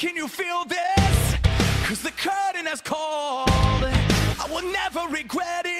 can you feel this? 'Cause the curtain has called. I will never regret it.